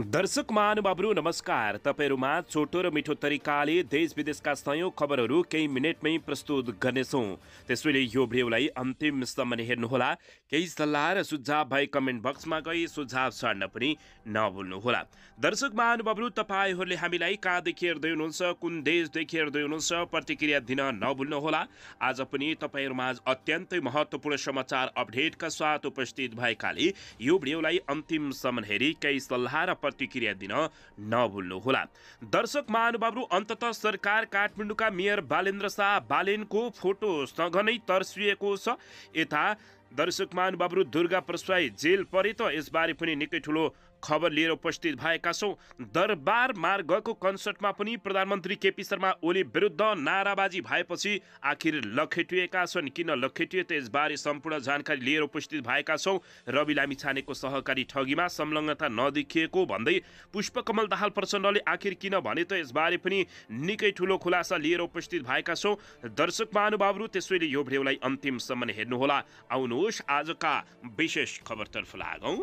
दर्शक महानुभावहरू नमस्कार। तपाईहरुमा छोटो र मिठो तरिकाले देश विदेशका सयौं खबरहरू केही मिनेटमै प्रस्तुत गर्नेछौँ। त्यसैले यो भिडियोलाई अन्तिमसम्म हेर्नुहोला। केही सल्लाह र सुझाव भए कमेन्ट बक्समा गई सुझाव छाड्न पनि नभुल्नुहोला। दर्शक महानुभावहरू तपाईहरुले हामीलाई कहाँदेखि हेर्दै हुनुहुन्छ, कुन देशदेखि हेर्दै हुनुहुन्छ, प्रतिक्रिया दिन नभुल्नुहोला। आज पनि तपाईहरुमा अत्यन्तै महत्त्वपूर्ण समाचार अपडेटका साथ उपस्थित भएकाले यो भिडियोलाई अन्तिमसम्म हेरी केही सल्लाह र प्रतिक्रिया दिन नभुल्नुहोला। दर्शक महानुभावहरू अन्ततः सरकार काठमाडौँका मेयर बालेन्द्र शाह बालेनको फोटो सघनै तर्सिएको छ। यता दर्शक महानुभावहरू दुर्गा प्रसाई जेल परे त यसबारे पनि निकै ठुलो खबर लिएर उपस्थित भएका छौं। दरबार मार्गको कन्सर्टमा पनि प्रधानमन्त्री केपी शर्मा ओली विरुद्ध नाराबाजी भएपछि आखिर लखेटिएका छन्। किन लखेटिए त यसबारे सम्पूर्ण जानकारी लिएर उपस्थित भएका छौं। रवि लामिछानेको सहकारी ठगीमा संलग्नता नदेखिएको भन्दै पुष्पकमल दाहाल प्रचण्डले आखिर किन भने त यसबारे पनि निकै ठुलो खुलासा लिएर उपस्थित भएका छौं। दर्शक महानुभावहरू त्यसैले यो भिडियोलाई अन्तिमसम्म हेर्नुहोला। आउनुहोस् आजका विशेष खबरतर्फ लागौं।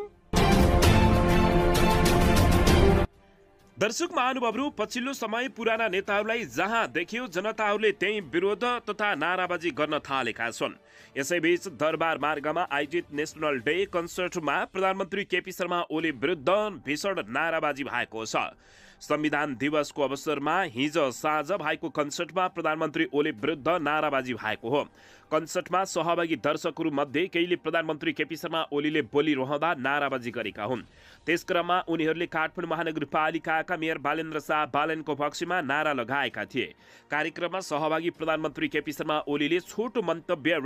दर्शक महानुभावहरू पछिल्लो समय पुराना नेताहरूलाई जहाँ देखियो जनताहरूले त्यही विरोध तथा नाराबाजी गर्न थालेका छन्। यसैबीच दरबार मार्गमा आयोजित नेशनल डे कन्सर्टमा प्रधानमन्त्री केपी शर्मा ओली विरुद्ध भीषण नाराबाजी भएको छ। संविधान दिवसको अवसरमा हिजो साँझ भएको कन्सर्टमा प्रधानमन्त्री ओली विरुद्ध नाराबाजी भएको हो। कन्सर्टमा सहभागी दर्शकहरू मध्ये केहीले प्रधानमन्त्री केपी शर्मा ओलीले बोलिरहँदा नाराबाजी गरेका हुन्। त्यसक्रममा उनीहरूले काठमाडौँ महानगरपालिकाका मेयर बालेन्द्र शाह बालेनको पक्षमा नारा लगाएका थिए। कार्यक्रममा सहभागी प्रधानमन्त्री केपी शर्मा ओलीले छोटो मन्तव्य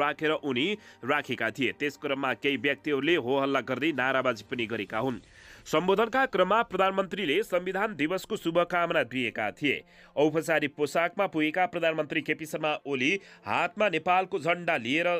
राखेका थिए। त्यसक्रममा केही व्यक्तिहरूले हो हल्ला गर्दै नाराबाजी पनि गरेका हुन्। सम्बोधनका क्रममा प्रधानमन्त्रीले संविधान दिवसको शुभकामना दिएका थिए। औपचारिक पोसाकमा पुगेका प्रधानमन्त्री केपी शर्मा ओली हातमा नेपालको झण्डा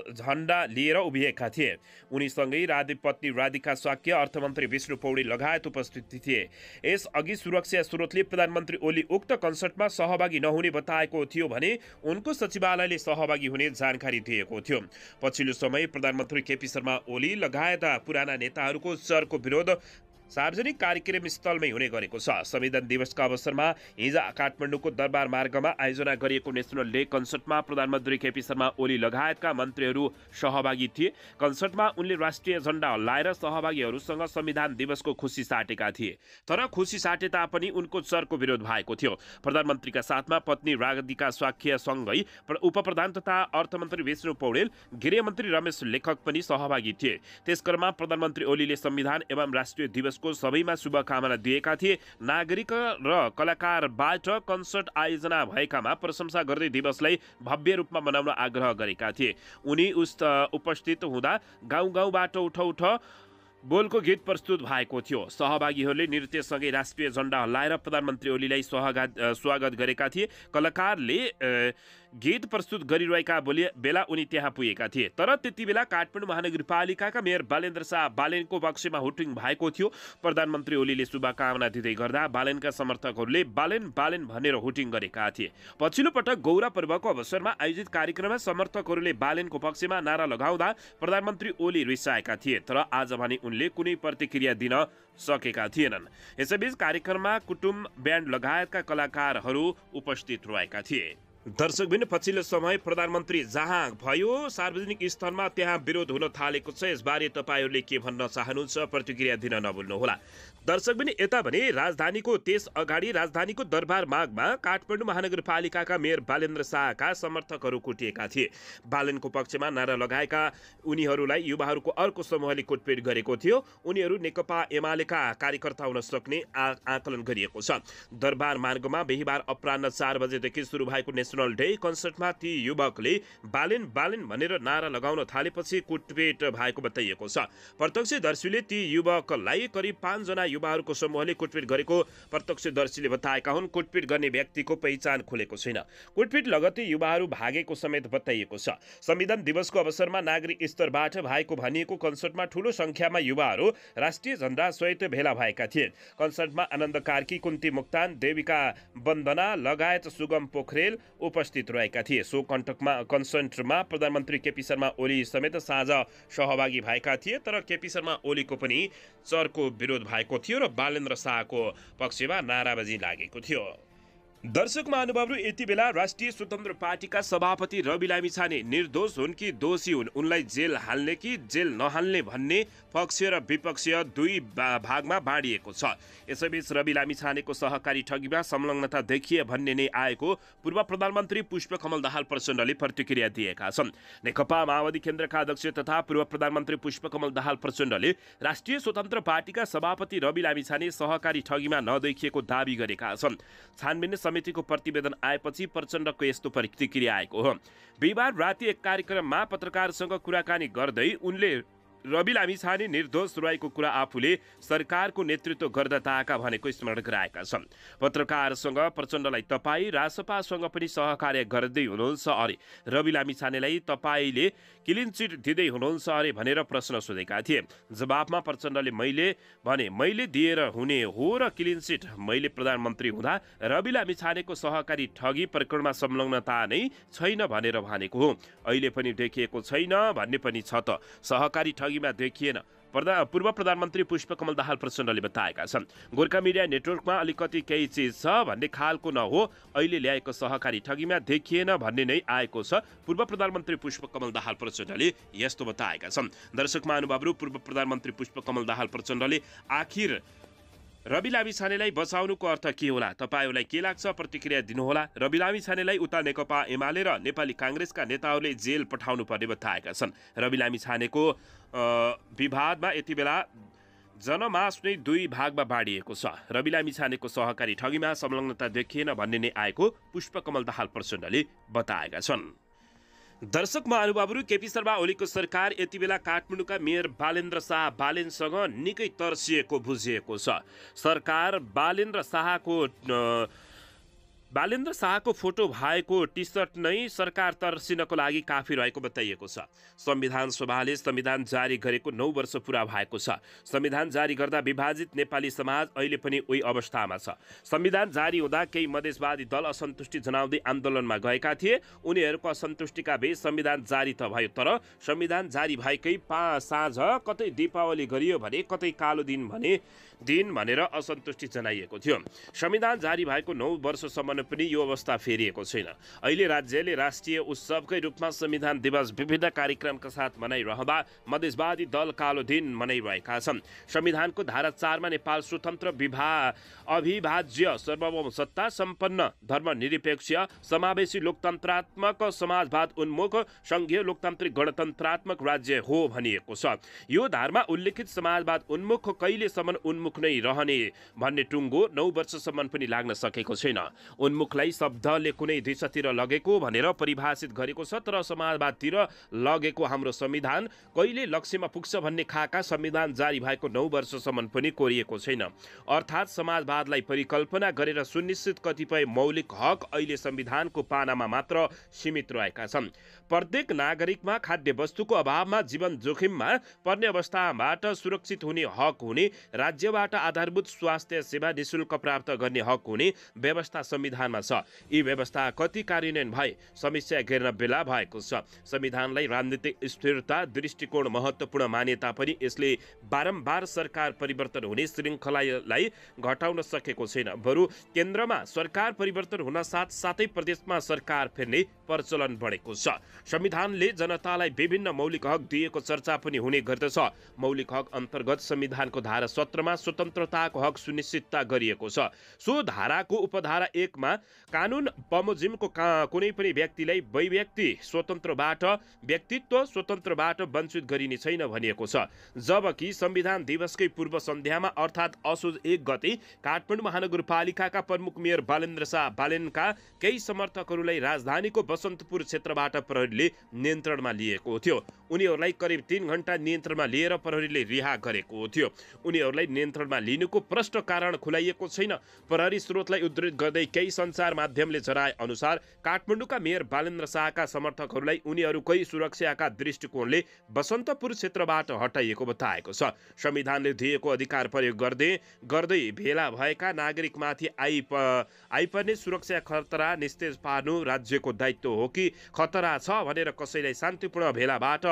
लिएर उभिएका थिए। उनीसँगै पत्नी राधिका शाक्य, अर्थमन्त्री विष्णु पौडेल लगायत उपस्थित थिए। यसअघि सुरक्षा स्रोतले प्रधानमन्त्री ओली उक्त कन्सर्टमा सहभागी नहुने बताएको थियो भने उनको सचिवालयले सहभागी हुने जानकारी दिएको थियो। पछिल्लो समय प्रधानमन्त्री केपी शर्मा ओली लगायत पुराना नेताहरूको चर्को विरोध सार्वजनिक कार्यक्रम स्थलमै हुने गरेको छ। संविधान दिवसका अवसरमा हिजो काठमाडौँको दरबार मार्गमा आयोजना गरिएको नेशनल डे कन्सर्टमा प्रधानमन्त्री केपी शर्मा ओली लगायतका मन्त्रीहरू सहभागी थिए। कन्सर्टमा उनले राष्ट्रिय झण्डा हल्लाएर सहभागीहरूसँग संविधान दिवसको खुसी साटेका थिए। तर खुसी साटे तापनि उनको चर्को विरोध भएको थियो। प्रधानमन्त्रीका साथमा पत्नी राधिका शाक्यसँगै उपप्रधान तथा अर्थमन्त्री विष्णु पौडेल, गृहमन्त्री रमेश लेखक पनि सहभागी थिए। त्यसक्रममा प्रधानमन्त्री ओलीले संविधान एवं राष्ट्रिय दिवस को सबैमा शुभकामना दिएका थिए। नागरिक र कलाकारबाट कन्सर्ट आयोजना भएकामा प्रशंसा गर्दै दिवसलाई भव्य रूपमा मनाउन आग्रह गरेका थिए। उनी उपस्थित हुँदा गाउँ गाउँबाट उठ उठ बोलको गीत प्रस्तुत भएको थियो। सहभागीहरूले नृत्यसँगै राष्ट्रिय झण्डा हल्लाएर प्रधानमन्त्री ओलीलाई स्वागत गरेका थिए। कलाकारले गीत प्रस्तुत गरिरहेका बेला उनी त्यहाँ पुगेका थिए। तर त्यति बेला काठमाडौँ महानगरपालिकाका मेयर बालेन्द्र शाह बालेनको पक्षमा हुटिङ भएको थियो। प्रधानमन्त्री ओलीले शुभकामना दिँदै गर्दा बालेनका समर्थकहरूले बालेन बालेन भनेर हुटिङ गरेका थिए। पछिल्लो पटक गौरा पर्वको अवसरमा आयोजित कार्यक्रममा समर्थकहरूले बालेनको पक्षमा नारा लगाउँदा प्रधानमन्त्री ओली रिसाएका थिए। तर आज भने उनले कुनै प्रतिक्रिया दिन सकेका थिएनन्। यसैबीच कार्यक्रममा कुटुम्ब ब्यान्ड लगायतका कलाकारहरू उपस्थित रहेका थिए। दर्शकबिन पछिल्लो समय प्रधानमन्त्री जहाँ भयो सार्वजनिक स्थलमा त्यहाँ विरोध हुन थालेको छ। यसबारे तपाईहरूले के भन्न चाहनुहुन्छ, प्रतिक्रिया दिन नभुल्नुहोला। दर्शकबिन यता भने राजधानीको त्यस अगाडि राजधानीको दरबार मार्गमा काठमाडौँ महानगरपालिकाका मेयर बालेन्द्र शाहका समर्थकहरू कुटिएका थिए। बालेनको पक्षमा नारा लगाएका उनीहरूलाई युवाहरूको अर्को समूहले कुटपिट गरेको थियो। उनीहरू नेकपा एमालेका कार्यकर्ता हुन सक्ने आकलन गरिएको छ। दरबार मार्गमा बिहीबार अपराह्न 4 बजेदेखि सुरु भएको नेशनल डे कन्सर्टमा ती युवकले बालेन बालेन भनेर नारा लगाउन थालेपछि कुटपिट भएको बताइएको छ। प्रत्यक्षदर्शीले ती युवकलाई करिब 5 जना युवाहरूको समूहले कुटपिट गरेको प्रत्यक्षदर्शीले बताएका हुन्। कुटपिट गर्ने व्यक्तिको पहिचान खुलेको छैन। कुटपिट लगत्तै युवाहरू भागेको समेत बताइएको छ। संविधान दिवसको अवसरमा नागरिक स्तरबाट भएको भनिएको कन्सर्टमा ठूलो संख्यामा युवाहरू राष्ट्रिय झण्डा सहित भेला भएका थिए। कन्सर्टमा आनन्द कार्की, कुन्ती मुक्तान, देविका वन्दना लगायत सुगम पोखरेल, उपस्थित रहेका थिए। सो कन्सर्टमा प्रधानमन्त्री केपी शर्मा ओली समेत साँझ सहभागी भएका थिए, तर केपी शर्मा ओलीको पनि चर्को विरोध भएको थियो र बालेन्द्र शाहको पक्षमा नाराबाजी लागेको थियो। दर्शक महानुभावहरू, यति बेला राष्ट्रिय स्वतन्त्र पार्टीका सभापति रवि लामिछाने निर्दोष हुन् कि दोषी हुन्, उनलाई जेल हाल्ने कि जेल नहाल्ने भन्ने पक्ष र विपक्षीय दुई भागमा बाँडिएको छ। यसैबीच रवि लामिछानेको सहकारी ठगीमा संलग्नता देखिए भन्ने नै आएको पूर्व प्रधानमन्त्री पुष्पकमल दाहाल प्रचण्डले प्रतिक्रिया दिएका छन्। नेकपा माओवादी केन्द्रका अध्यक्ष तथा पूर्व प्रधानमन्त्री पुष्पकमल दाहाल प्रचण्डले राष्ट्रिय स्वतन्त्र पार्टीका सभापति रवि लामिछाने सहकारी ठगीमा नदेखिएको दावी गरेका छन्। छानबिन समितिको प्रतिवेदन आएपछि प्रचण्डको यस्तो प्रतिक्रिया आएको हो। बिहिबार राति एक कार्यक्रममा पत्रकारसँग कुराकानी गर्दै उनले रवि लामिछाने निर्दोष रहेको कुरा आफूले सरकारको नेतृत्व गर्दा ताका भनेको स्मरण गराएका छन्। पत्रकारसँग प्रचण्डलाई तपाईँ रासपासँग पनि सहकार्य गर्दै हुनुहुन्छ अरे, रवि लामिछानेलाई तपाईँले क्लिन चिट दिँदै हुनुहुन्छ अरे भनेर प्रश्न सोधेका थिए। जवाफमा प्रचण्डले मैले दिएर हुने हो र क्लिन चिट मैले प्रधानमन्त्री हुँदा रवि लामिछानेको सहकारी ठगी प्रकरणमा संलग्नता नै छैन भनेर भनेको हो। अहिले पनि देखिएको छैन भन्ने पनि छ त। सहकारी ठगीमा देखिएन, पूर्व प्रधानमन्त्री पुष्पकमल दाहाल प्रचण्डले बताएका छन्। गोर्खा मिडिया नेटवर्कमा अलिकति केही चिज छ भन्ने खालको नहो, अहिले ल्याएको सहकारी ठगीमा देखिएन भन्ने नै आएको छ। पूर्व प्रधानमन्त्री पुष्पकमल दाहाल प्रचण्डले यस्तो बताएका छन्। दर्शक महानुभावहरू, पूर्व प्रधानमन्त्री पुष्पकमल दाहाल प्रचण्डले आखिर रवि लामिछानेलाई बचाउनुको अर्थ के होला? तपाईहरूलाई के लाग्छ? प्रतिक्रिया दिनुहोला। रवि लामिछानेलाई उता नेकपा एमाले र नेपाली काङ्ग्रेसका नेताहरूले जेल पठाउनु पर्ने बताएका छन्। रवि लामिछानेको विवादमा यति बेला जनमास नै दुई भागमा बाँडिएको छ। रवि लामिछानेको सहकारी ठगीमा संलग्नता देखिएन भन्ने नै आएको पुष्पकमल दाहाल प्रचण्डले बताएका छन्। दर्शक महानुभावहरू, केपी शर्मा ओलीको सरकार यति बेला काठमाडौँका मेयर बालेन्द्र शाह बालेनसँग निकै तर्सिएको बुझिएको छ। सरकार बालेन्द्र शाहको फोटो भएको टी सर्ट नै सरकार तर्सिनको लागि काफी रहेको बताइएको छ। संविधान सभाले संविधान जारी गरेको 9 वर्ष पुरा भएको छ। संविधान जारी गर्दा विभाजित नेपाली समाज अहिले पनि उही अवस्थामा छ। संविधान जारी हुँदा केही मधेसवादी दल असन्तुष्टि जनाउँदै आन्दोलनमा गएका थिए। उनीहरूको असन्तुष्टिका बीच संविधान जारी त भयो, तर संविधान जारी भएकै साँझ कतै दीपावली गरियो भने कतै कालो दिन भनेर असन्तुष्टि जनाइएको थियो। संविधान जारी भएको 9 वर्षसम्म पनि यो अवस्था फेरिएको छैन। अहिले राज्यले राष्ट्रिय उत्सवकै रूपमा संविधान दिवस विभिन्न कार्यक्रमका साथ मनाइरहँदा मधेसवादी दल कालो दिन मनाइरहेका छन्। संविधानको धारा 4मा नेपाल स्वतन्त्र अविभाज्य सार्वभौम सत्ता सम्पन्न धर्मनिरपेक्ष समावेशी लोकतन्त्रात्मक समाजवाद उन्मुख संघीय लोकतान्त्रिक गणतन्त्रात्मक राज्य हो भनिएको छ। यो धारामा उल्लेखित समाजवाद उन्मुख कहिलेसम्म उन्मुख नै रहने भन्ने टुङ्गो 9 वर्षसम्म पनि लाग्न सकेको छैन। उन्मुखलाई शब्दले कुनै दिशातिर लगेको भनेर परिभाषित गरेको छ, तर समाजवादतिर लगेको हाम्रो संविधान कहिले लक्ष्यमा पुग्छ भन्ने खाका संविधान जारी भएको 9 वर्षसम्म पनि कोरिएको छैन। अर्थात् समाजवादलाई परिकल्पना गरेर सुनिश्चित कतिपय मौलिक हक अहिले संविधानको पानामा मात्र सीमित रहेका छन्। प्रत्येक नागरिकमा खाद्य वस्तुको अभावमा जीवन जोखिममा पर्ने अवस्थाबाट सुरक्षित हुने हक हुने, राज्यबाट आधारभूत स्वास्थ्य सेवा निःशुल्क प्राप्त गर्ने हक हुने व्यवस्था संविधानमा छ। यी व्यवस्था कति कार्यान्वयन भए समस्या घेर्न बेला भएको छ। संविधानलाई राजनीतिक स्थिरता दृष्टिकोण महत्त्वपूर्ण माने तापनि यसले बारम्बार सरकार परिवर्तन हुने श्रृङ्खलालाई घटाउन सकेको छैन। बरु केन्द्रमा सरकार परिवर्तन हुन साथसाथै प्रदेशमा सरकार फेर्ने प्रचलन बढेको छ। संविधानले जनतालाई विभिन्न मौलिक हक दिएको चर्चा पनि हुने गर्दछ। मौलिक हक अन्तर्गत संविधानको धारा 17मा स्वतन्त्रताको हक सुनिश्चितता गरिएको छ। सो धाराको उपधारा 1 मा कानुन बमोजिमको कुनै पनि व्यक्तिलाई व्यक्तित्व स्वतन्त्रबाट वञ्चित गरिने छैन भनिएको छ। जबकि संविधान दिवसकै पूर्व सन्ध्यामा अर्थात् असोज 1 गते काठमाडौँ महानगरपालिकाका प्रमुख मेयर बालेन्द्र शाह बालेनका केही समर्थकहरूलाई राजधानीको बसन्तपुर क्षेत्रबाट प्रहरीले नियन्त्रणमा लिएको थियो। उनीहरूलाई करिब 3 घण्टा नियन्त्रणमा लिएर प्रहरीले रिहा गरेको थियो। उनीहरूलाई नियन्त्रणमा लिनुको प्रष्ट कारण खुलाइएको छैन। प्रहरी स्रोतलाई उद्धृत गर्दै केही सञ्चार माध्यमले जनाए अनुसार काठमाडौँका मेयर बालेन्द्र शाहका समर्थकहरूलाई उनीहरूकै सुरक्षाका दृष्टिकोणले बसन्तपुर क्षेत्रबाट हटाइएको बताएको छ। संविधानले दिएको अधिकार प्रयोग गर्दै भेला भएका नागरिकमाथि आइपर्ने सुरक्षा खतरा निस्तेज पार्नु राज्यको दायित्व हो कि खतरा छ भनेर कसैलाई शान्तिपूर्ण भेलाबाट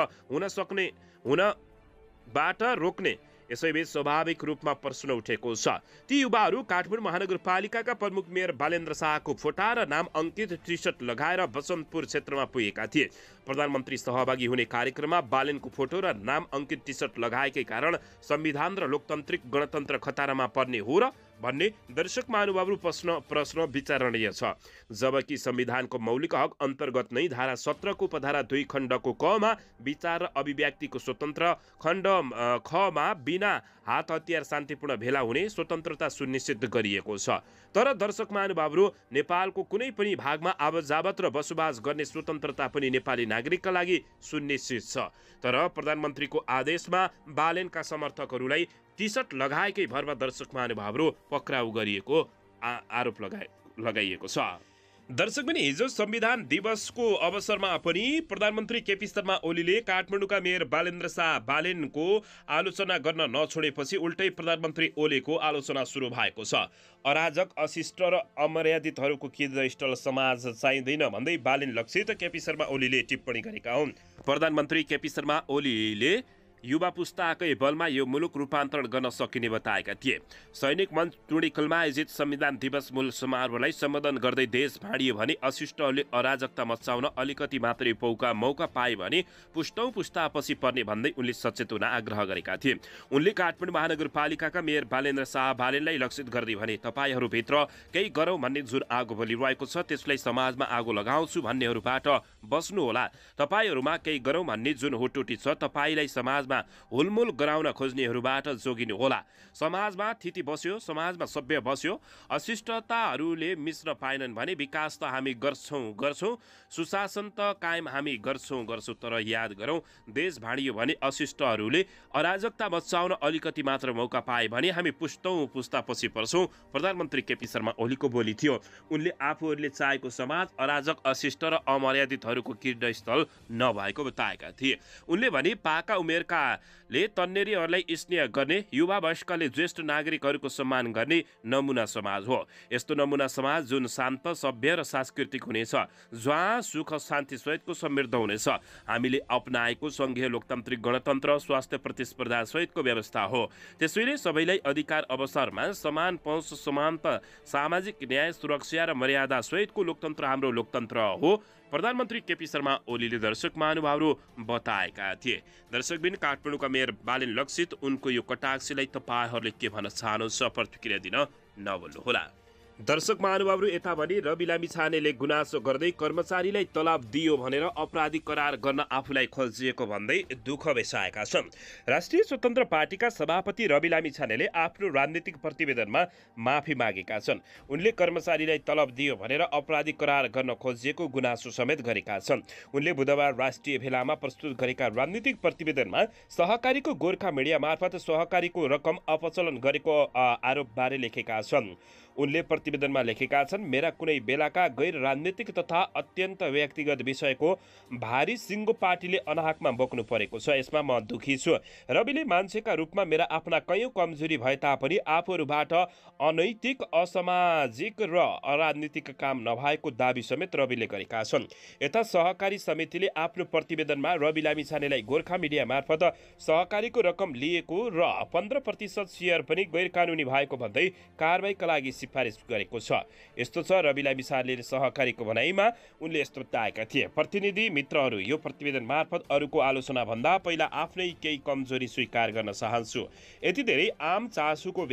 हुनबाट रोक्ने यसैबीच स्वाभाविक रूपमा प्रश्न उठेको छ। ती युवाहरू काठमाडौँ महानगरपालिकाका प्रमुख मेयर बालेन्द्र शाहको फोटा र नाम अङ्कित टी-सर्ट लगाएर बसन्तपुर क्षेत्रमा पुगेका थिए। प्रधानमन्त्री सहभागी हुने कार्यक्रममा बालेनको फोटो र नाम अङ्कित टी-सर्ट लगाएकै कारण संविधान र लोकतान्त्रिक गणतन्त्र खतरामा पर्ने हो र भन्ने दर्शक महानुभावहरू प्रश्न विचारणीय छ। जबकि संविधानको मौलिक हक अन्तर्गत नै धारा 17 को उपधारा 2 खण्डको क मा विचार र अभिव्यक्तिको स्वतन्त्र, खण्ड ख मा बिना हात हतियार शान्तिपूर्ण भेला हुने स्वतन्त्रता सुनिश्चित गरिएको छ। तर दर्शक महानुभावहरू नेपालको कुनै पनि भागमा आवत-जावत र बसोबास गर्ने स्वतन्त्रता पनि नेपाली नागरिकका लागि सुनिश्चित छ। तर प्रधानमन्त्रीको आदेशमा बालेनका समर्थकहरूलाई टी-सर्ट लगाएकै भरमा दर्शक महानुभावहरू पक्राउ गरिएको आरोप लगाइएको छ। दर्शक पनि हिजो संविधान दिवसको अवसरमा पनि प्रधानमन्त्री केपी शर्मा ओलीले काठमाडौँका मेयर बालेन्द्र शाह बालेनको आलोचना गर्न नछोडेपछि उल्टै प्रधानमन्त्री ओलीको आलोचना सुरु भएको छ। अराजक, अशिष्ट र अमर्यादितहरूको किर्दस्थल समाज चाहिँदैन भन्दै बालेन लक्षित केपी शर्मा ओलीले टिप्पणी गरेका हुन्। प्रधानमन्त्री केपी शर्मा ओलीले युवा पुस्ताकै बलमा यो मुलुक रूपान्तरण गर्न सकिने बताएका थिए। सैनिक मञ्च टुँडिखलमा आयोजित संविधान दिवस मूल समारोहलाई सम्बोधन गर्दै देश भाँडियो भने अशिष्टहरूले अराजकता मचाउन अलिकति मात्रै मौका पाए भने पुस्तौं पुस्तापछि पर्ने भन्दै उनले सचेत हुन आग्रह गरेका थिए। उनले काठमाडौँ महानगरपालिकाका मेयर बालेन्द्र शाह बालेनलाई लक्षित गर्दै भने तपाईहरूभित्र केही गरौँ भन्ने जुन आगो बलिरहेको छ त्यसलाई समाजमा आगो लगाउँछु भन्नेहरूबाट बस्नुहोला। तपाईहरूमा केही गरौँ भन्ने जुन हुटुटी छ तपाईलाई समाजमा हुलमुल गराउन खोज्नेहरूबाट जोगिनु होला। समाजमा थिति बस्यो, समाजमा सभ्य बस्यो, अशिष्टताहरूले मिच्न पाएनन् भने विकास त हामी गर्छौं, सुशासन त कायम हामी गर्छौं, तर याद गरौँ देश भाँडियो भने अशिष्टहरूले अराजकता मचाउन अलिकति मात्र मौका पाए भने हामी पुस्तौं पुस्तापछि पर्छौं। प्रधानमन्त्री केपी शर्मा ओलीको बोली थियो। उनले आफूहरूले चाहेको समाज अराजक, अशिष्ट र अमर्यादितहरूको किर्दस्थल नभएको बताएका थिए। उनले भने पाका उमेरका ले तन्नेरीहरूलाई स्नेह गर्ने, युवा वयस्कले ज्येष्ठ नागरिकहरूको सम्मान गर्ने नमुना समाज हो। यस्तो नमुना समाज जुन शान्त, सभ्य र सांस्कृतिक हुनेछ, जहाँ सुख शान्ति सहितको समृद्ध हुनेछ। हामीले अपनाएको संघीय लोकतान्त्रिक गणतन्त्र, स्वास्थ्य प्रतिस्पर्धा सहितको व्यवस्था हो। त्यसैले सबैलाई अधिकार अवसरमा समान पहुँच, समानता, सामाजिक न्याय, सुरक्षा र मर्यादा सहितको लोकतन्त्र हाम्रो लोकतन्त्र हो। प्रधानमन्त्री केपी शर्मा ओलीले दर्शक महानुभावहरू बताएका थिए। दर्शकबिन काठमाडौँका मेयर बालेन लक्षित उनको यो कटाक्षलाई तपाईहरूले के भन्न चाहनुहुन्छ प्रतिक्रिया दिन नभुल्नुहोला। दर्शक महानुभावहरू यता भने रवि लामिछानेले गुनासो गर्दै कर्मचारीलाई तलब दियो भनेर अपराधिक करार गर्न आफूलाई खोजिएको भन्दै दुःख बेसाएका छन्। राष्ट्रिय स्वतन्त्र पार्टीका सभापति रवि लामिछानेले आफ्नो राजनीतिक प्रतिवेदनमा माफी मागेका छन्। उनले कर्मचारीलाई तलब दियो भनेर अपराधिक करार गर्न खोजिएको गुनासो समेत गरेका छन्। उनले बुधबार राष्ट्रिय भेलामा प्रस्तुत गरेका राजनीतिक प्रतिवेदनमा सहकारीको गोर्खा मिडिया मार्फत सहकारीको रकम अपचलन गरेको आरोपबारे लेखेका छन्। उनले प्रतिवेदनमा लेखेका छन्, मेरा कुनै बेलाका गैर राजनीतिक तथा अत्यन्त व्यक्तिगत विषयको भारी सिङ्गो पार्टीले अनाहकमा बोक्नु परेको छ। यसमा म दुखी छु। रविले मान्छेका रूपमा मेरा आफ्ना कयौं कमजोरी भए तापनि आफूहरूबाट अनैतिक, असामाजिक र अराजनीतिक काम नभएको दावी समेत रविले गरेका छन्। यता सहकारी समितिले आफ्नो प्रतिवेदनमा रवि लामिछानेलाई गोर्खा मिडिया मार्फत सहकारीको रकम लिएको र 15% सेयर पनि गैर कानुनी भएको भन्दै कारबाहीका लागि सिफारिस गरेको छ। यस्तो छ रवि लामिछानेले सहकारीको भनाइमा उनले यस्तो बताएका थिए। प्रतिनिधि मित्रहरू, यो प्रतिवेदन मार्फत अरूको आलोचना भन्दा पहिला आफ्नै केही कमजोरी स्वीकार गर्न चाहन्छु। यति धेरै आम चासोको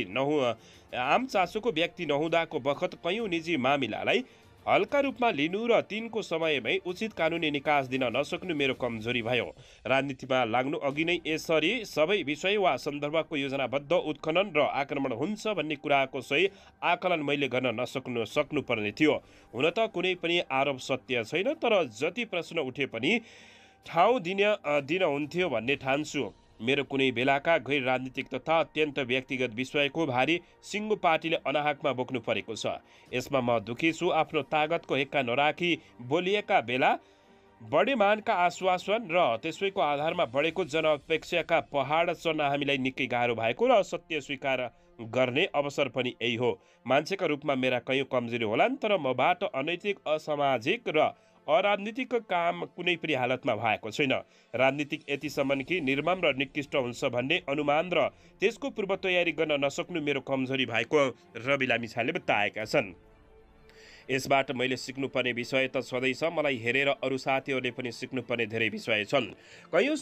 व्यक्ति नहुँदाको बखत कयौं निजी मामिलालाई हल्का रूपमा लिनु र तिनको समयमै उचित कानुनी निकास दिन नसक्नु मेरो कमजोरी भयो। राजनीतिमा लाग्नु अघि नै यसरी सबै विषय वा सन्दर्भको योजनाबद्ध उत्खनन र आक्रमण हुन्छ भन्ने कुराको सही आकलन मैले गर्न सक्नुपर्ने थियो। हुन त कुनै पनि आरोप सत्य छैन, तर जति प्रश्न उठे पनि ठाउँ दिन हुन्थ्यो भन्ने ठान्छु। मेरो कुनै बेलाका गैर राजनीतिक तथा अत्यन्त व्यक्तिगत विषयको भारी सिङ्गो पार्टीले अनाहकमा बोक्नु परेको छ। यसमा म दुखी छु। आफ्नो तागतको हेक्का नराखी बोलिएका बेला बढी मानका आश्वासन र त्यसैको आधारमा बढेको जनअपेक्षाका पहाड चढ्न हामीलाई निकै गाह्रो भएको र सत्य स्वीकार गर्ने अवसर पनि यही हो। मान्छेका रूपमा मेरा कैयौँ कमजोरी होलान्, तर मबाट अनैतिक, असामाजिक र अराजनीतिक काम कुनै पनि हालतमा भएको छैन। राजनीतिक यतिसम्म कि निर्मम र निकृष्ट हुन्छ भन्ने अनुमान र त्यसको पूर्व तयारी गर्न नसक्नु मेरो कमजोरी भएको रवि लामिछानेले बताएका छन्। यसबाट मैले सिक्नुपर्ने विषय त छँदैछ, मलाई हेरेर अरू साथीहरूले पनि सिक्नुपर्ने धेरै विषय छन्। कैयौँ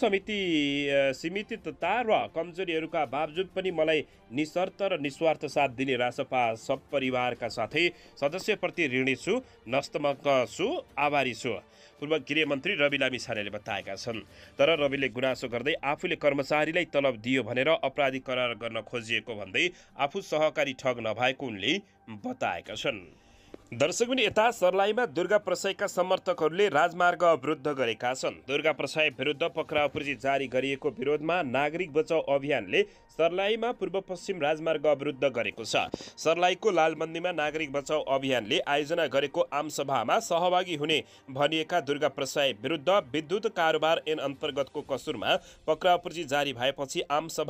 सीमितता र कमजोरीहरूका बावजुद पनि मलाई निशर्त र निस्वार्थ साथ दिने रासपा सब परिवारका साथै सदस्यप्रति ऋणी छु, नतमस्तक छु, आभारी छु, पूर्व गृहमन्त्री रवि लामिछानेले बताएका छन्। तर रविले गुनासो गर्दै आफूले कर्मचारीलाई तलब दियो भनेर अपराधी करार गर्न खोजिएको भन्दै आफू सहकारी ठग नभएको उनले बताएका छन्। दर्शकबिन यता सर्लाहीमा दुर्गा प्रसाईका समर्थकहरूले राजमार्ग अवरुद्ध गरेका छन्। दुर्गा प्रसाई विरुद्ध पक्राउ पर्ची जारी गरिएको विरोधमा नागरिक बचाउ अभियानले सर्लाहीमा पूर्व पश्चिम राजमार्ग अवरुद्ध गरेको छ। सर्लाहीको लालबन्दीमा नागरिक बचाउ अभियानले आयोजना गरेको आमसभामा सहभागी हुने भनिएका दुर्गा प्रसाई विरुद्ध विद्युत कारोबार ऐन अन्तर्गतको कसुरमा पक्राउ पर्ची जारी भएपछि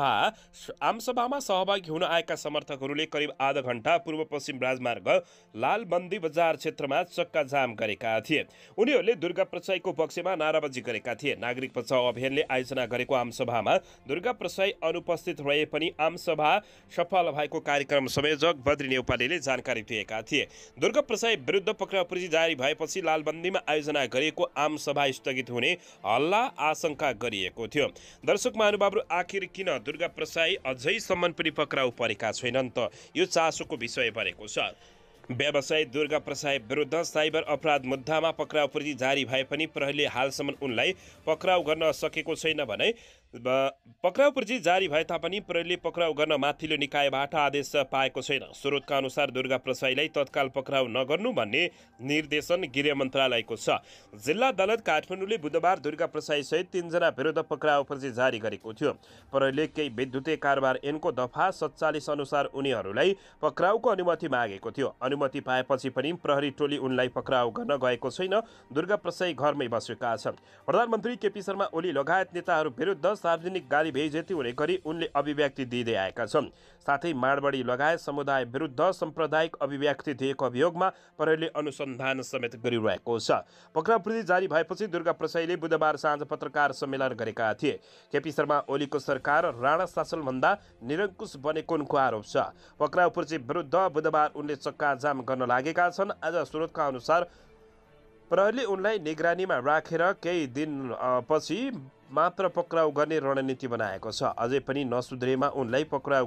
आमसभामा सहभागी हुन आएका समर्थकहरूले करिब आधा घण्टा पूर्व पश्चिम राजमार्ग लालबन्दी बजार क्षेत्रमा चक्का जाम गरेका थिए। उनीहरूले दुर्गा प्रसाईको पक्षमा नाराबाजी गरेका थिए। नागरिक बचाउ अभियानले आयोजना गरेको आमसभामा दुर्गा प्रसाई अनुपस्थित रहे पनि आमसभा सफल भएको कार्यक्रम संयोजक बद्री नेउपानेले जानकारी दिएका थिए। दुर्गा प्रसाई विरुद्ध पक्राउ पर्ची जारी भएपछि लालबन्दीमा आयोजना गरिएको आमसभा स्थगित हुने हल्ला आशंका गरिएको थियो। दर्शक महानुभावहरू, आखिर किन दुर्गा प्रसाई अझैसम्म पनि पक्राउ परेका छैनन् त? यो चासोको विषय बनेको छ। व्यवसायी दुर्गा प्रसाई विरुद्ध साइबर अपराध मुद्दामा पक्राउ पर्ची जारी भए पनि प्रहरीले हालसम्म उनलाई पक्राउ गर्न सकेको छैन भने पक्राउ पर्ची जारी भए तापनि प्रहरीले पक्राउ गर्न माथिल्लो निकायबाट आदेश पाएको छैन। स्रोतका अनुसार दुर्गा प्रसाईलाई तत्काल पक्राउ नगर्नु भन्ने निर्देशन गृह मन्त्रालयको छ। जिल्ला अदालत काठमाडौँले बुधबार दुर्गा प्रसाई सहित 3 जना विरुद्ध पक्राउ पर्ची जारी गरेको थियो। प्रहरीले केही विद्युतीय कारोबार ऐनको दफा 47 अनुसार उनीहरूलाई पक्राउको अनुमति मागेको थियो। अनुमति पाएपछि पनि प्रहरी टोली उनलाई पक्राउ गर्न गएको छैन। दुर्गा प्रसाई घरमै बसेका छन्। प्रधानमन्त्री केपी शर्मा ओली लगायत नेताहरू विरुद्ध सार्वजनिक गाली बेइज्जती हुने गरी उनले अभिव्यक्ति दिँदै आएका छन्। साथै माडबडी लगायत समुदाय विरुद्ध साम्प्रदायिक अभिव्यक्ति दिएको अभियोगमा प्रहरीले अनुसन्धान समेत गरिरहेको छ। पक्राउ पर्ची जारी भएपछि दुर्गा प्रसाईले बुधबार साँझ पत्रकार सम्मेलन गरेका थिए। केपी शर्मा ओलीको सरकार राणा शासनभन्दा निरङ्कुश बनेको उनको आरोप छ। पक्राउ पर्ची विरुद्ध बुधबार उनले चक्का जाम गर्न लागेका छन्। आज स्रोतका अनुसार प्रहरीले उनलाई निगरानीमा राखेर केही दिन पछि मात्र पक्राउ गर्ने रणनीति बनाएको छ। अझै पनि नसुध्रेमा उनलाई पक्राउ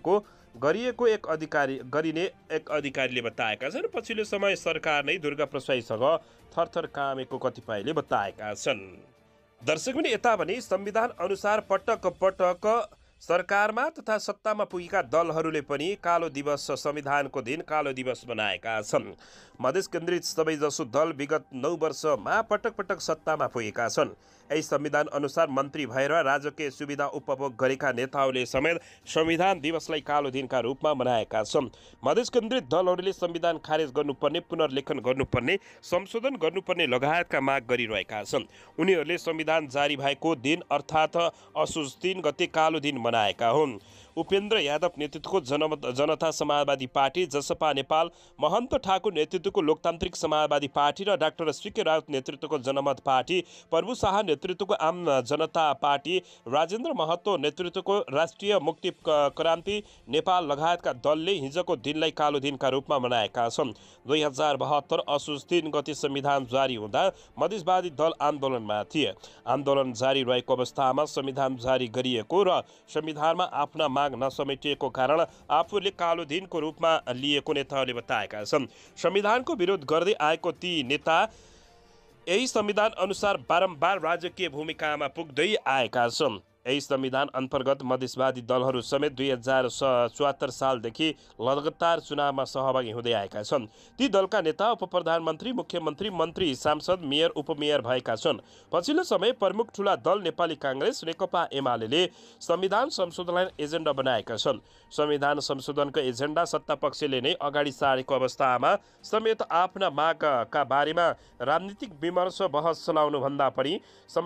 गरिएको एक अधिकारीले बताएका छन्। पछिल्लो समय सरकार नै दुर्गा प्रसाईसँग थरथर कामेको कतिपयले बताएका छन्। दर्शक पनि यता भने संविधान अनुसार पटक पटक सरकारमा तथा सत्तामा पुगेका दलहरूले पनि कालो दिवस, संविधानको दिन कालो दिवस बनाएका छन्। मधेस केन्द्रित सबैजसो दल विगत 9 वर्षमा पटक पटक सत्तामा पुगेका छन्। यही संविधान अनुसार मन्त्री भएर राजकीय सुविधा उपभोग गरेका नेताहरूले समेत संविधान दिवसलाई कालो दिनका रूपमा मनाएका छन्। मधेस केन्द्रित दलहरूले संविधान खारेज गर्नुपर्ने, पुनर्लेखन गर्नुपर्ने, संशोधन गर्नुपर्ने लगायतका माग गरिरहेका छन्। उनीहरूले संविधान जारी भएको दिन अर्थात् असोज 3 गते कालो दिन मनाएका हुन्। उपेन्द्र यादव नेतृत्वको जनता समाजवादी पार्टी, जसपा नेपाल, महन्त ठाकुर नेतृत्वको लोकतान्त्रिक समाजवादी पार्टी र डाक्टर सीके राउत नेतृत्वको जनमत पार्टी, प्रभु शाह नेतृत्वको आम जनता पार्टी, राजेन्द्र महतो नेतृत्वको राष्ट्रिय मुक्ति क्रान्ति नेपाल लगायतका दलले हिजोको दिनलाई कालो दिनका रूपमा मनाएका छन्। 2072 असोज 3 गते संविधान जारी हुँदा मधेसवादी दल आन्दोलनमा थिए। आन्दोलन जारी रहेको अवस्थामा संविधान जारी गरिएको र संविधानमा आफ्ना माग नसमेटिएको कारण आफूले कालो दिनको रूपमा लिएको नेताहरूले बताएका छन्। संविधानको विरोध गर्दै आएको ती नेता यही संविधान अनुसार बारम्बार राजकीय भूमिकामा पुग्दै आएका छन्। यही संविधान अन्तर्गत मधेसवादी दलहरू समेत 2074 सालदेखि लगातार चुनावमा सहभागी हुँदै आएका छन्। ती दलका नेता उपप्रधानमन्त्री, मुख्यमन्त्री, मन्त्री, सांसद, मेयर, उपमेयर भएका छन्। पछिल्लो समय प्रमुख ठूला दल नेपाली काङ्ग्रेस, नेकपा एमाले संविधान संशोधनलाई एजेन्डा बनाएका छन्। संविधान संशोधनको एजेन्डा सत्तापक्षले नै अगाडि सारेको अवस्थामा समेत आफ्ना मागका बारेमा राजनीतिक विमर्श बहस चलाउनुभन्दा पनि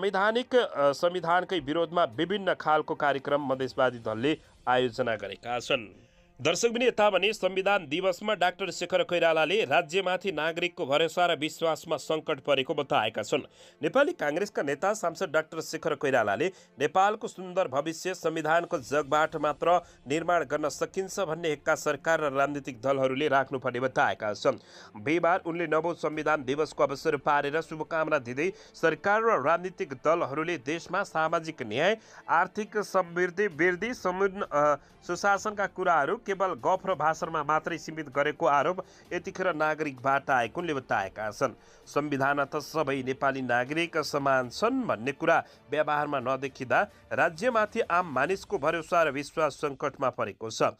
संविधानकै विरोधमा विभिन्न खालको कार्यक्रम मधेसवादी दलले आयोजना गरेका छन्। दर्शकबिन यता भने संविधान दिवसमा डाक्टर शेखर कोइरालाले राज्यमाथि नागरिकको भरोसा र विश्वासमा सङ्कट परेको बताएका छन्। नेपाली काङ्ग्रेसका नेता सांसद डाक्टर शेखर कोइरालाले नेपालको सुन्दर भविष्य संविधानको जगबाट मात्र निर्माण गर्न सकिन्छ भन्ने हेक्का सरकार र राजनीतिक दलहरूले राख्नुपर्ने बताएका छन्। बिहिबार उनले नवौं संविधान दिवसको अवसर पारेर शुभकामना दिँदै सरकार र राजनीतिक दलहरूले देशमा सामाजिक न्याय, आर्थिक समृद्धि, वृद्धि, सुशासनका कुराहरू केवल गफ र भाषणमा मात्रै सीमित गरेको आरोप यतिखेर नागरिकबाट आएको उनले बताएका छन्। संविधानमा त सबै नेपाली नागरिक समान छन् भन्ने कुरा व्यवहारमा नदेखिँदा राज्यमाथि आम मानिसको भरोसा र विश्वास सङ्कटमा परेको छ।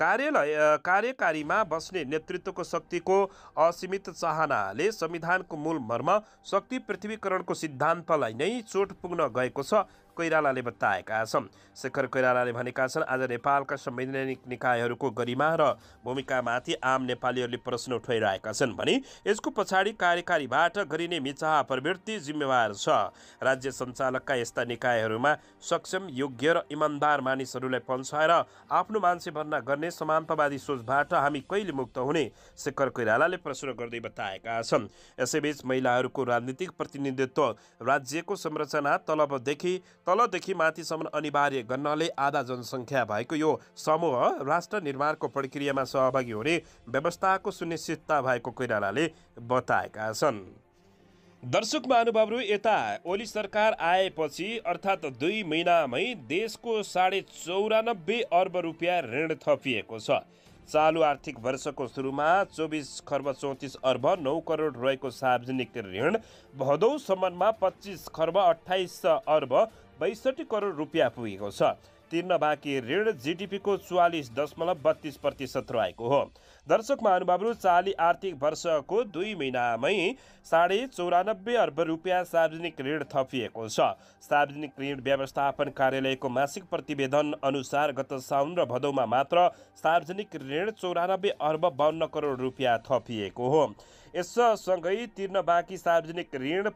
कार्यकारीमा बस्ने नेतृत्वको शक्तिको असीमित चाहनाले संविधानको मूल मर्म शक्ति पृथ्वीकरणको सिद्धान्तलाई नै चोट पुग्न गएको छ कोइरालाले बताएका छन्। शेखर कोइरालाले भनेका छन्, आज नेपालका संवैधानिक निकायहरूको गरिमा र भूमिकामाथि आम नेपालीहरूले प्रश्न उठाइरहेका छन् भने यसको पछाडि कार्यकारीबाट गरिने मिचाह प्रवृत्ति जिम्मेवार छ। राज्य सञ्चालकका यस्ता निकायहरूमा सक्षम, योग्य र इमान्दार मानिसहरूलाई पन्छाएर आफ्नो मान्छे भर्ना गर्ने समानतावादी सोचबाट हामी कहिले मुक्त हुने, शेखर कोइरालाले प्रश्न गर्दै बताएका छन्। यसैबीच महिलाहरूको राजनीतिक प्रतिनिधित्व राज्यको संरचना तलदेखि माथिसम्म अनिवार्य गर्नले आधा जनसङ्ख्या भएको यो समूह राष्ट्र निर्माणको प्रक्रियामा सहभागी हुने व्यवस्थाको सुनिश्चितता भएको कोइरालाले बताएका छन्। दर्शक महानुभावहरू, यता ओली सरकार आएपछि अर्थात् 2 महिनामै देशको 94.5 अर्ब रुपियाँ ऋण थपिएको छ। चालु आर्थिक वर्षको सुरुमा 24 खर्ब 34 अर्ब 9 करोड रहेको सार्वजनिक ऋण भदौसम्ममा 25 खर्ब 28 अर्ब 62 करोड रुपियाँ पुगेको छ। तिर्न बाँकी ऋण जिडिपीको 44.32% रहेको हो। दर्शक महानुभावहरू, चालु आर्थिक वर्षको 2 महिनामै 94.5 अर्ब रुपियाँ सार्वजनिक ऋण थपिएको छ। सार्वजनिक ऋण व्यवस्थापन कार्यालयको मासिक प्रतिवेदन अनुसार गत साउन र भदौमा मात्र सार्वजनिक ऋण 94 अर्ब 52 करोड रुपियाँ थपिएको हो। यससँगै तिर्न बाँकी सार्वजनिक ऋण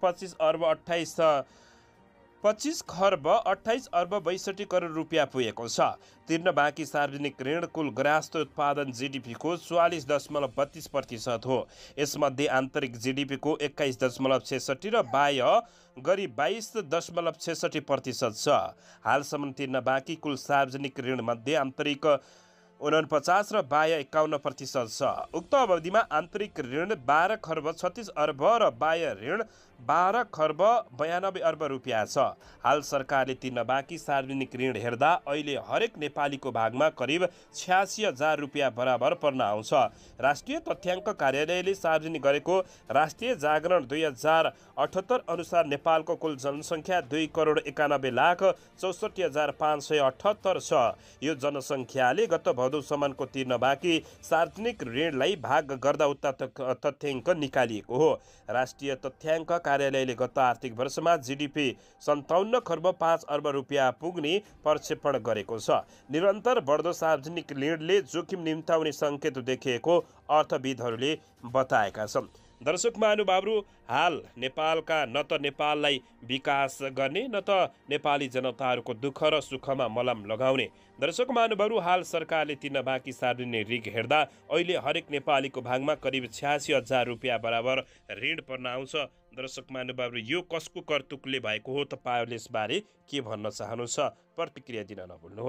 25 खर्ब 28 अर्ब 62 करोड रुपियाँ पुगेको छ। तिर्न बाँकी सार्वजनिक ऋण कुल ग्राहस्थ उत्पादन जिडिपीको 44.32% हो। यसमध्ये आन्तरिक जिडिपीको 21.66 र बाह्य गरी 22.66% छ। हालसम्म तिर्न बाँकी कुल सार्वजनिक ऋण मध्ये आन्तरिक 49 र बाह्य 51% छ। उक्त अवधिमा आन्तरिक ऋण 12 खर्ब 36 अर्ब र बाह्य ऋण 12 खर्ब 92 अर्ब रुपियाँ छ। हाल सरकारले तिर्न बाँकी सार्वजनिक ऋण हेर्दा अहिले हरेक नेपालीको भागमा करिब 86,000 रुपियाँ बराबर पर्न आउँछ। राष्ट्रिय तथ्याङ्क कार्यालयले सार्वजनिक गरेको राष्ट्रिय जागरण 2078 अनुसार नेपालको कुल जनसङ्ख्या 2,91,64,578 छ। यो जनसङ्ख्याले गत भदौसम्मको तिर्न बाँकी सार्वजनिक ऋणलाई भाग गर्दा उक्त तथ्याङ्क निकालिएको हो। राष्ट्रिय तथ्याङ्क कार्यालयले गत आर्थिक वर्षमा जिडिपी 57 खर्ब 5 अर्ब रुपियाँ पुग्ने प्रक्षेपण गरेको छ। निरन्तर बढ्दो सार्वजनिक ऋणले जोखिम निम्ताउने सङ्केत देखिएको अर्थविदहरूले बताएका छन्। दर्शक महानुभावहरू, हाल नेपालका न त नेपाललाई विकास गर्ने न त नेपाली जनताहरूको दुःख र सुखमा मलम लगाउने। दर्शक महानुभावहरू, हाल सरकारले तिर्न बाँकी सार्वजनिक ऋण हेर्दा अहिले हरेक नेपालीको भागमा करिब 86,000 रुपियाँ बराबर ऋण पर्न आउँछ। दर्शक महानुभावहरू, यो कसको कर्तुकले भएको हो? तपाईँहरूले यसबारे के भन्न चाहनुहुन्छ? प्रतिक्रिया दिन नभुल्नुहोला।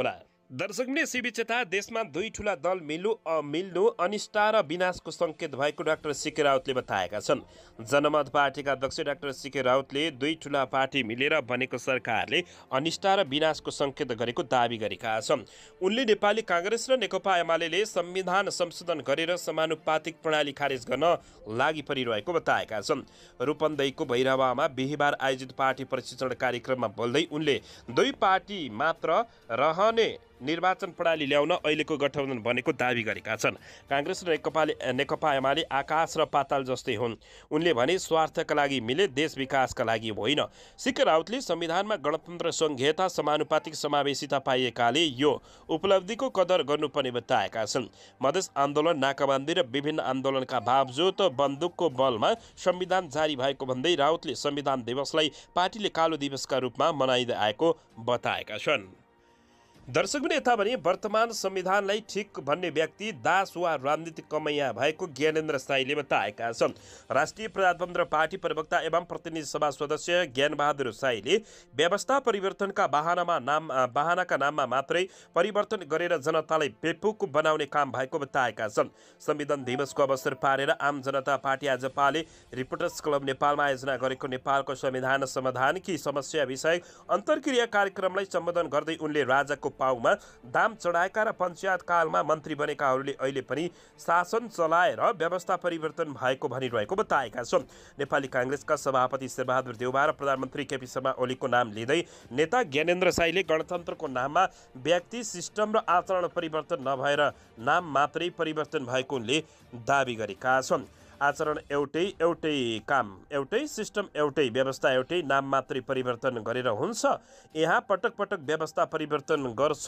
दर्शकले यसैबीच यता देशमा दुई ठूला दल मिल्नु अनिष्टा र विनाशको सङ्केत भएको डाक्टर सीके राउतले बताएका छन्। जनमत पार्टीका अध्यक्ष डाक्टर सीके राउतले दुई ठूला पार्टी मिलेर बनेको सरकारले अनिष्टा र विनाशको सङ्केत गरेको दावी गरेका छन्। उनले नेपाली काङ्ग्रेस र नेकपा एमाले संविधान संशोधन गरेर समानुपातिक प्रणाली खारेज गर्न लागि परिरहेको बताएका छन्। रूपन्देहीको भैरवामा बिहिबार आयोजित पार्टी प्रशिक्षण कार्यक्रममा बोल्दै उनले दुई पार्टी मात्र रहने निर्वाचन प्रणाली ल्याउन अहिलेको गठबन्धन बनेको दावी गरेका छन्। काङ्ग्रेस र नेकपा एमाले आकाश र पाताल जस्तै हुन्। उनले भने स्वार्थका लागि मिले, देश विकासका लागि होइन। सीके राउतले संविधानमा गणतन्त्र संघीयता समानुपातिक समावेशिता पाइएकाले यो उपलब्धिको कदर गर्नुपर्ने बताएका छन्। मधेस आन्दोलन, नाकाबन्दी र विभिन्न आन्दोलनका बावजुद बन्दुकको बलमा संविधान जारी भएको भन्दै राउतले संविधान दिवसलाई पार्टीले कालो दिवसका रूपमा मनाइँदै आएको बताएका छन्। दर्शकले यता भने वर्तमान संविधानलाई ठिक भन्ने व्यक्ति दास वा राजनीतिक कमैया भएको ज्ञानेन्द्र साईले बताएका छन्। राष्ट्रिय प्रजातन्त्र पार्टी प्रवक्ता एवं प्रतिनिधि सभा सदस्य ज्ञानबहादुर साईले व्यवस्था परिवर्तनका बहानाका नाममा मात्रै परिवर्तन गरेर जनतालाई बेपुक बनाउने काम भएको बताएका छन्। संविधान दिवसको अवसर पारेर आम जनता पार्टी आज पाले रिपोर्टर्स क्लब नेपालमा आयोजना गरेको नेपालको संविधान समाधानकी समस्या विषयक अन्तर्क्रिया कार्यक्रमलाई सम्बोधन गर्दै उनले राजाको पाउमा दाम चढाएका र पञ्चायत कालमा मन्त्री बनेकाहरूले अहिले पनि शासन चलाएर व्यवस्था परिवर्तन भएको भनिरहेको बताएका छन्। नेपाली काङ्ग्रेसका सभापति शेरबहादुर देउवा र प्रधानमन्त्री केपी शर्मा ओलीको नाम लिँदै नेता ज्ञानेन्द्र साईले गणतन्त्रको नाममा व्यक्ति, सिस्टम र आचरण परिवर्तन नभएर नाम मात्रै परिवर्तन भएको उनले दावी गरेका छन्। आचरण एउटै काम एउटै, सिस्टम एउटै, व्यवस्था एउटै, नाम मात्रै परिवर्तन गरेर हुन्छ। यहाँ पटक पटक व्यवस्था परिवर्तन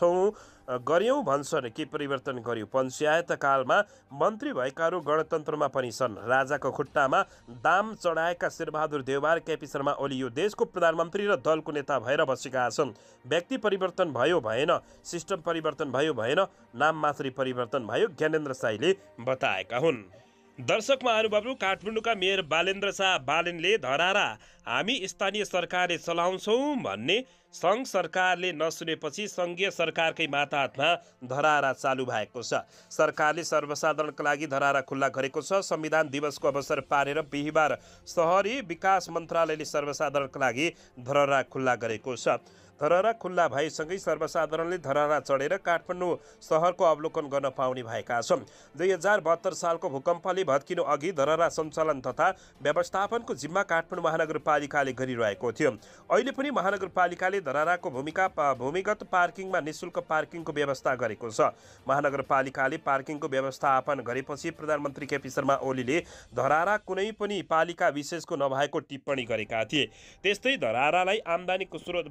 गर्यौँ भन्छन्। के परिवर्तन गर्यो? पञ्चायत कालमा मन्त्री भएकाहरू गणतन्त्रमा पनि छन्। राजाको खुट्टामा दाम चढाएका शेरबहादुर देउवा र केपी शर्मा ओली यो देशको प्रधानमन्त्री र दलको नेता भएर बसेका छन्। व्यक्ति परिवर्तन भयो भएन, सिस्टम परिवर्तन भयो भएन, नाम मात्रै परिवर्तन भयो, ज्ञानेन्द्र साईले बताएका हुन्। दर्शक महानुभावहरू, काठमाडौँका मेयर बालेन्द्र शाह बालेनले धरारा हामी स्थानीय सरकारले चलाउँछौँ भन्ने सङ्घ सरकारले नसुनेपछि सङ्घीय सरकारकै माताहतमा धरारा चालु भएको छ। सरकारले सर्वसाधारणका लागि धरारा खुल्ला गरेको छ। संविधान दिवसको अवसर पारेर बिहिबार सहरी विकास मन्त्रालयले सर्वसाधारणका लागि धरारा खुल्ला गरेको छ। धरारा खुल्ला भएसँगै सर्वसाधारणले धरारा चढेर काठमाडौँ सहरको अवलोकन गर्न पाउने भएका छन्। 2072 सालको भूकम्पले भत्किनु अघि धरारा सञ्चालन तथा व्यवस्थापनको जिम्मा काठमाडौँ महानगरपालिकाले गरिरहेको थियो। अहिले पनि महानगरपालिकाले धराराको भूमिगत पार्किङमा निःशुल्क पार्किङको व्यवस्था गरेको छ। महानगरपालिकाले पार्किङको व्यवस्थापन गरेपछि प्रधानमन्त्री केपी शर्मा ओलीले धरारा कुनै पनि पालिका विशेषको नभएको टिप्पणी गरेका थिए। त्यस्तै धरारालाई आम्दानीको स्रोत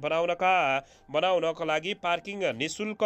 बनाउनका लागि पार्किङ निःशुल्क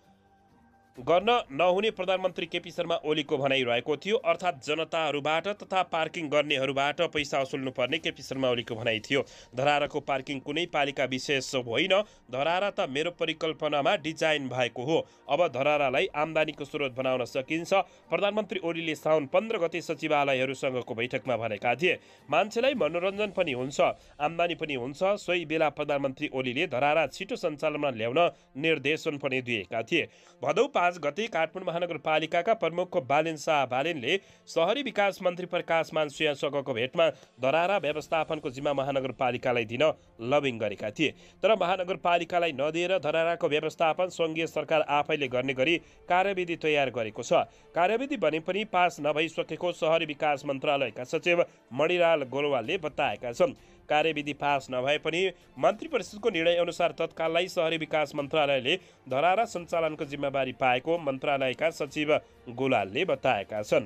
गर्न नहुने प्रधानमन्त्री केपी शर्मा ओलीको भनाइरहेको थियो। अर्थात् जनताहरूबाट तथा पार्किङ गर्नेहरूबाट पैसा वसुल्नुपर्ने केपी शर्मा ओलीको भनाइ थियो। धराराको पार्किङ कुनै पालिका विशेष होइन, धरारा त मेरो परिकल्पनामा डिजाइन भएको हो। अब धरारालाई आम्दानीको स्रोत बनाउन सकिन्छ। प्रधानमन्त्री ओलीले साउन 15 गते सचिवालयहरूसँगको बैठकमा भनेका थिए। मान्छेलाई मनोरञ्जन पनि हुन्छ, आम्दानी पनि हुन्छ। सोही बेला प्रधानमन्त्री ओलीले धरारा छिटो सञ्चालनमा ल्याउन निर्देशन पनि दिएका थिए। भदौ 5 गते काठमाडौँ महानगरपालिकाका प्रमुख बालेन शाह बालेनले शहरी विकास मन्त्री प्रकाश मानसिंहसँगको भेटमा धरारा व्यवस्थापनको जिम्मा महानगरपालिकालाई दिन लबिङ गरेका थिए। तर महानगरपालिकालाई नदिएर धराराको व्यवस्थापन सङ्घीय सरकार आफैले गर्ने गरी कार्यविधि तयार गरेको छ। कार्यविधि भने पनि पास नभइसकेको शहरी विकास मन्त्रालयका सचिव मणिलाल गोलवालले बताएका छन्। कार्यविधि पास नभए पनि मन्त्री परिषदको निर्णय अनुसार तत्काललाई शहरी विकास मन्त्रालयले धरारा सञ्चालनको जिम्मेवारी पाएको मन्त्रालयका सचिव गोलालले बताएका छन्।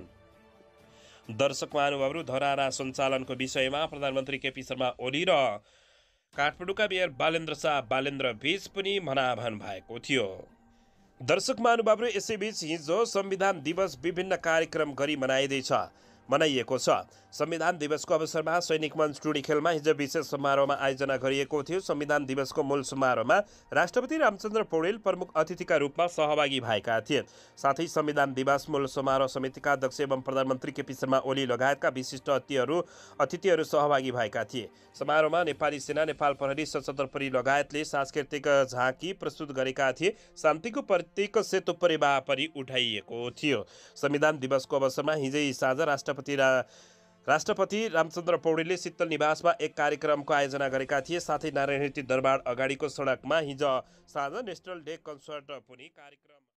दर्शक महानुभावहरू, धरारा सञ्चालनको विषयमा प्रधानमन्त्री केपी शर्मा ओली र काठमाडौँका मेयर बालेन्द्र शाह बालेन्द्र बीच पनि भनाभन भएको थियो। दर्शक महानुभावहरू, यसैबीच हिजो संविधान दिवस विभिन्न कार्यक्रम गरी मनाइँदैछ। मनाइएको छ। संविधान दिवसको अवसरमा सैनिक मञ्च टुडी खेलमा हिजो विशेष समारोहमा आयोजना गरिएको थियो। संविधान दिवसको मूल समारोहमा राष्ट्रपति रामचन्द्र पौडेल प्रमुख अतिथिका रूपमा सहभागी भएका थिए। साथै संविधान दिवस मूल समारोह समितिका अध्यक्ष एवं प्रधानमन्त्री केपी शर्मा ओली लगायतका विशिष्ट अतिथिहरू सहभागी भएका थिए। समारोहमा नेपाली सेना, नेपाल प्रहरी, सशस्त्र प्रहरी लगायतले सांस्कृतिक झाँकी प्रस्तुत गरेका थिए। शान्तिको प्रतीक सेतो परिवार पनि उठाइएको थियो। संविधान दिवसको अवसरमा हिजै साँझ राष्ट्रपति रामचन्द्र पौडेलले शीतल निवासमा एक कार्यक्रमको आयोजना गरेका थिए। साथै नारायण हिटी दरबार अगाडिको सडकमा हिजो साँझ नेसनल डे कन्सर्ट पनि कार्यक्रम